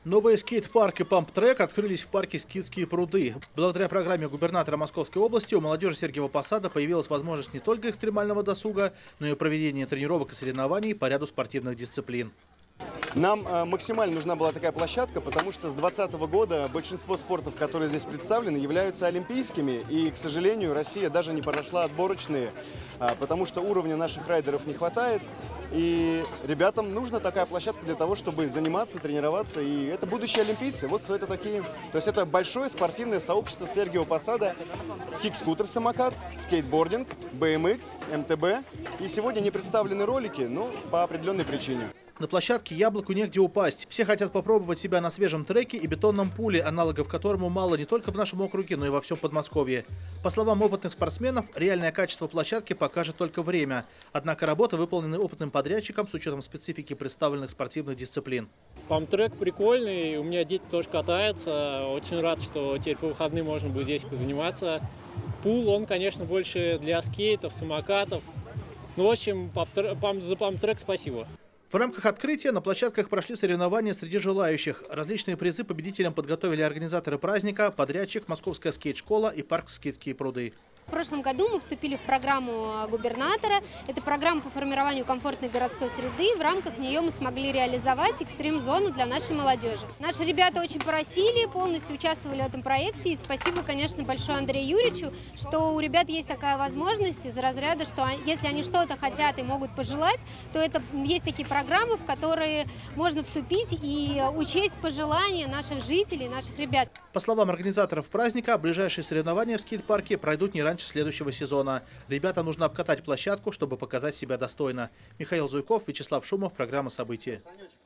Новые скейт-парк и памп-трек открылись в парке «Скитские пруды». Благодаря программе губернатора Московской области у молодежи Сергиева Посада появилась возможность не только экстремального досуга, но и проведения тренировок и соревнований по ряду спортивных дисциплин. Нам максимально нужна была такая площадка, потому что с 2020 года большинство спортов, которые здесь представлены, являются олимпийскими. И, к сожалению, Россия даже не прошла отборочные, потому что уровня наших райдеров не хватает. И ребятам нужна такая площадка для того, чтобы заниматься, тренироваться. И это будущие олимпийцы. Вот кто это такие. То есть это большое спортивное сообщество Сергиева Посада. Кик-скутер, самокат, скейтбординг, BMX, МТБ. И сегодня не представлены ролики, но по определенной причине. На площадке «Яблоку» негде упасть. Все хотят попробовать себя на свежем треке и бетонном пуле, аналогов которому мало не только в нашем округе, но и во всем Подмосковье. По словам опытных спортсменов, реальное качество площадки покажет только время. Однако работы выполнены опытным подрядчиком с учетом специфики представленных спортивных дисциплин. Памп-трек прикольный, у меня дети тоже катаются. Очень рад, что теперь по выходным можно будет здесь позаниматься. Пул, он, конечно, больше для скейтов, самокатов. Ну, в общем, за памп-трек спасибо. В рамках открытия на площадках прошли соревнования среди желающих. Различные призы победителям подготовили организаторы праздника, подрядчик, Московская скейт-школа и парк «Скитские пруды». В прошлом году мы вступили в программу губернатора. Это программа по формированию комфортной городской среды. В рамках нее мы смогли реализовать экстрим-зону для нашей молодежи. Наши ребята очень просили, полностью участвовали в этом проекте. И спасибо, конечно, большое Андрею Юрьевичу, что у ребят есть такая возможность из разряда, что если они что-то хотят и могут пожелать, то это есть такие программы, в которые можно вступить и учесть пожелания наших жителей, наших ребят. По словам организаторов праздника, ближайшие соревнования в скейт-парке пройдут не раньше следующего сезона. Ребятам нужно обкатать площадку, чтобы показать себя достойно. Михаил Зуйков, Вячеслав Шумов, программа «События».